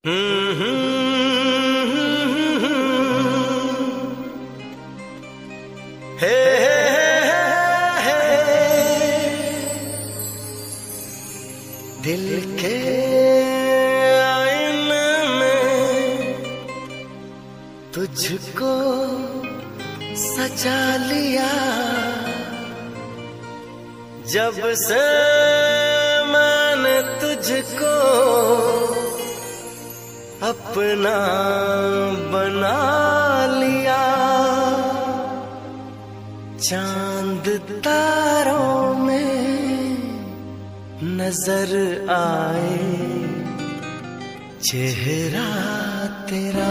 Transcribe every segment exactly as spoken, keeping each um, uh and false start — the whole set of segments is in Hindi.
हे हे दिल के आईने में तुझको सजा लिया, जब से मैंने तुझको अपना बना लिया। चांद तारों में नजर आए चेहरा तेरा।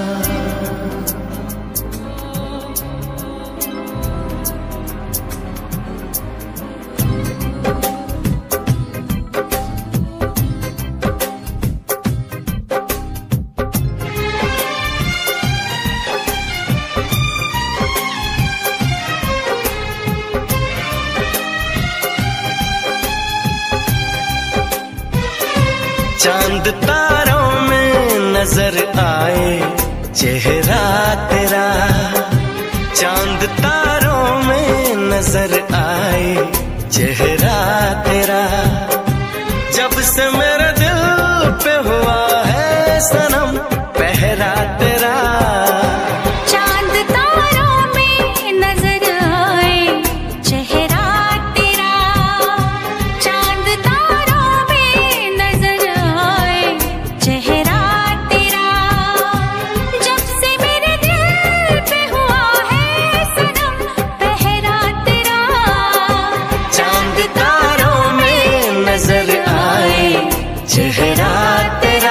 चांद तारों में नजर आए चेहरा तेरा, चांद तारों में नजर आए चेहरा तेरा। जब से मेरे दिल पे हुआ है सनम पहरा तेरा। चांद तारों में नजर आए चेहरा तेरा, चांद तारों में नजर आए चेहरा तेरा। जब से मेरे दिल पे हुआ है सनम पहरा तेरा। चांद तारों में नजर आए चेहरा तेरा।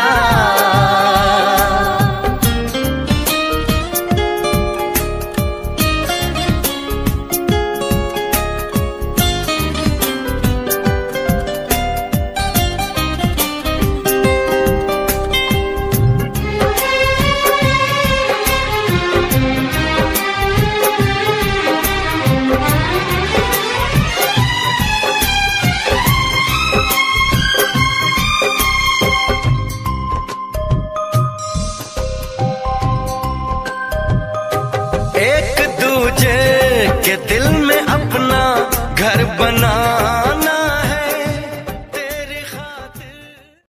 एक दूजे के दिल में अपना घर बना